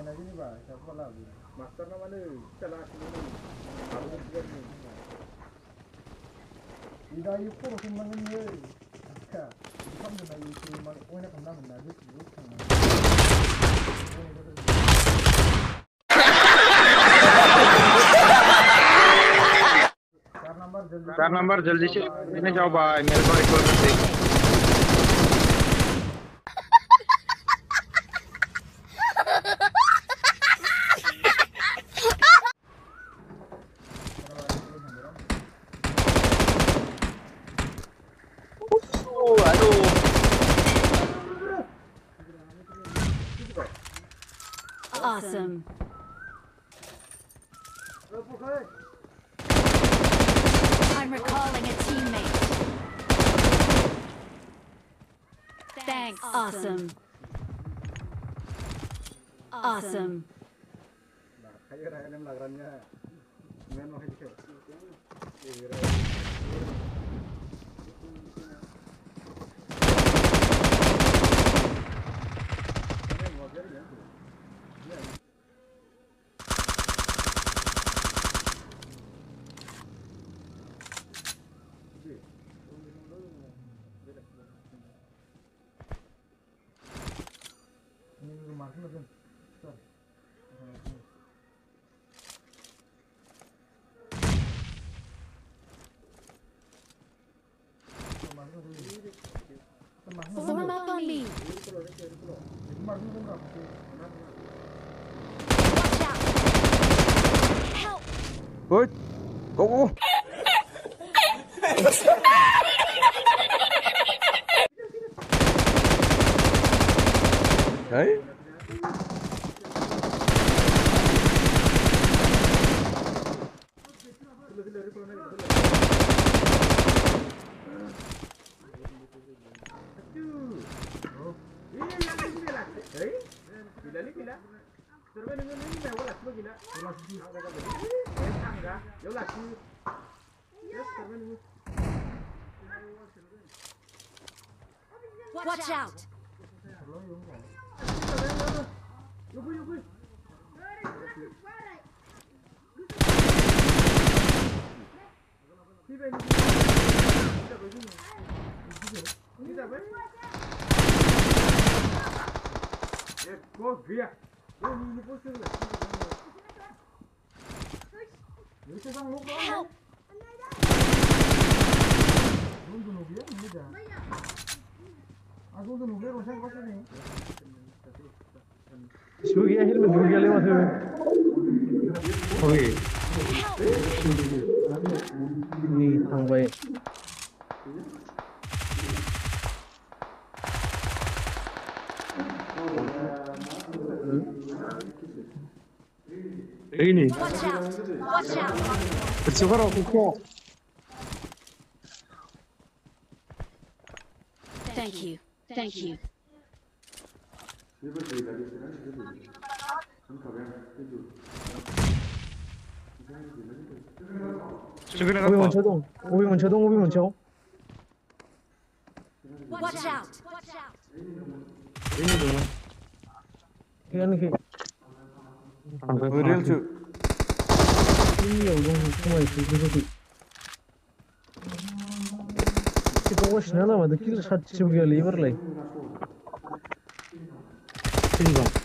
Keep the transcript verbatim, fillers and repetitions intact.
Master na mana? Salah sini. Aku bukan ni. Ida yu ko ko man ni. Akka. Kam da yu ko man ko ne kam na man da yu ko kan. चार number जल्दी चार number जल्दी से लेने जाओ भाई मेरे को एक और दे Awesome. I'm recalling a teammate. Thanks. Awesome. Awesome. Kayak raya lagrannya. Main mau hijau. Form up on me. Watch out. Help. Good. Go go. Hey. Watch out. Help. Sugi akhir menunggu dia lewat tu. Oke. Ini tang baik. Ini. Watch out. Watch out. Bersyukur aku kok. Thank you. Thank you. 오비 먼저동. 오비 먼저동. 오비 먼저. Watch out. Watch out. Ini dulu. Ini ke. Real cu. Ini udah semua itu itu. Kita wash nala mah, kita satu cuma liver lagi. Ini bang.